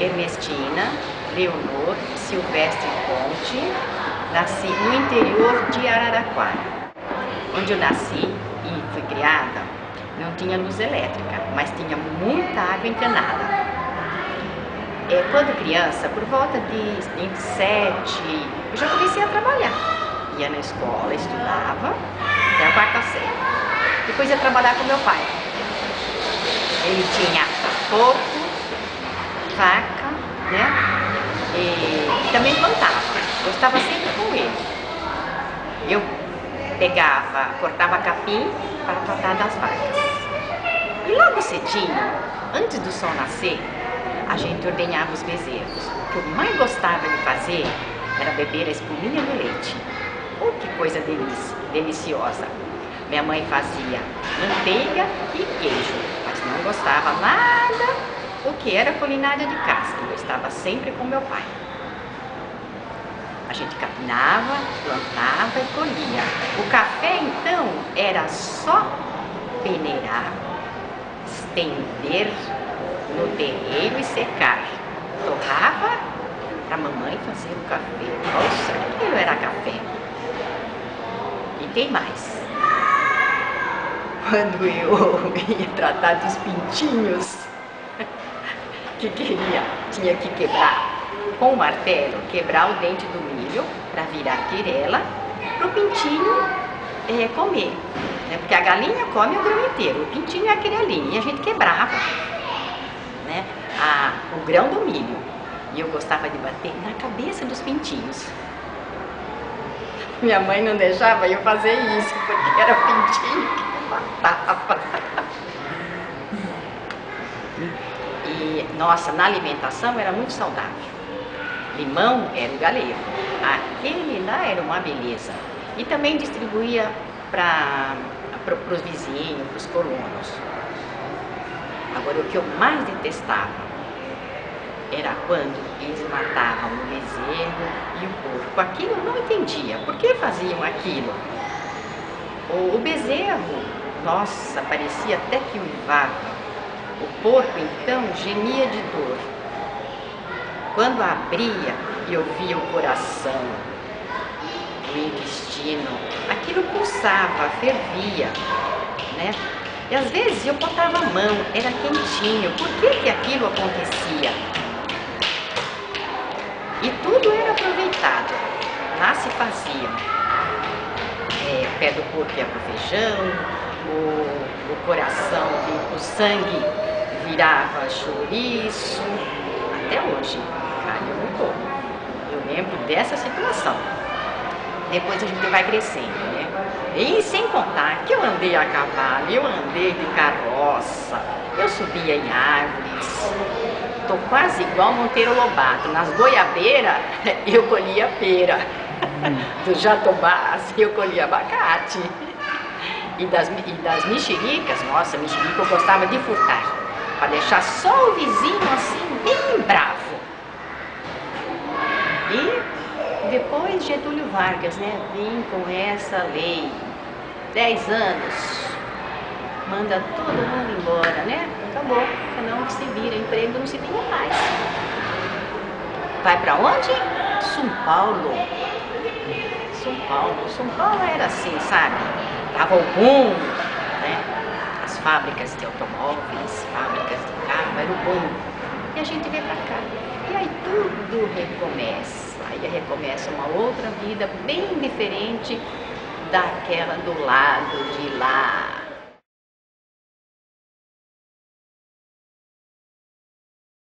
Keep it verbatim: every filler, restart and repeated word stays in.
Ernestina Leonor Silvestre Ponte, nasci no interior de Araraquara. Onde eu nasci e fui criada, não tinha luz elétrica, mas tinha muita água encanada. É, quando criança, por volta de entre sete, eu já comecei a trabalhar. Ia na escola, estudava até a quarta série. Depois ia trabalhar com meu pai. Ele tinha porco, vaca, né? E também plantava. Eu estava sempre com ele. Eu pegava, cortava capim para tratar das vacas. E logo cedinho, antes do sol nascer, a gente ordenhava os bezerros. O que eu mais gostava de fazer era beber a espuminha do leite. Oh, que coisa delici deliciosa! Minha mãe fazia manteiga e queijo, mas não gostava nada do que era culinária de casa. Eu estava sempre com meu pai. A gente capinava, plantava e colhia. O café, então, era só peneirar, estender no terreiro e secar. Torrava para a mamãe fazer o café. Nossa, aquilo era café. E tem mais. Quando eu ia tratar dos pintinhos, que queria, tinha que quebrar com o martelo, quebrar o dente do milho para virar quirela, para o pintinho é, comer. Né? Porque a galinha come o grão inteiro, o pintinho é a quirelinha, e a gente quebrava, né, a, o grão do milho. E eu gostava de bater na cabeça dos pintinhos. Minha mãe não deixava eu fazer isso, porque era o pintinho que matava. E, nossa, na alimentação era muito saudável. Limão era o galego. Aquele lá era uma beleza. E também distribuía para os vizinhos, para os colonos. Agora, o que eu mais detestava era quando eles matavam o bezerro e o porco. Aquilo eu não entendia. Por que faziam aquilo? O, o bezerro, nossa, parecia até que uivava. O porco, então, gemia de dor. Quando abria e eu via o coração, o intestino, aquilo pulsava, fervia, né? E às vezes eu botava a mão, era quentinho. Por que que aquilo acontecia? E tudo era aproveitado. Lá se faziam. É, pé do porco ia pro feijão, o, o coração, o sangue virava chouriço. Até hoje, cara, eu não como. Eu lembro dessa situação. Depois a gente vai crescendo, né? E sem contar que eu andei a cavalo, eu andei de carroça, eu subia em árvores. Tô quase igual Monteiro Lobato. Nas goiabeiras, eu colhia pera. Dos jatobás, eu colhia abacate. E das, e das mexericas, nossa, mexerica eu gostava de furtar. Para deixar só o vizinho assim, bem bravo. E depois Getúlio Vargas, né, vim com essa lei. Dez anos. Manda todo mundo embora, né? Acabou. Cada um se vira, emprego não se tem mais. Vai pra onde? São Paulo. São Paulo. São Paulo era assim, sabe? Tava o boom, né? As fábricas de automóveis, fábricas de carro, era o boom. E a gente veio pra cá. E aí tudo recomeça. Aí recomeça uma outra vida bem diferente daquela do lado de lá.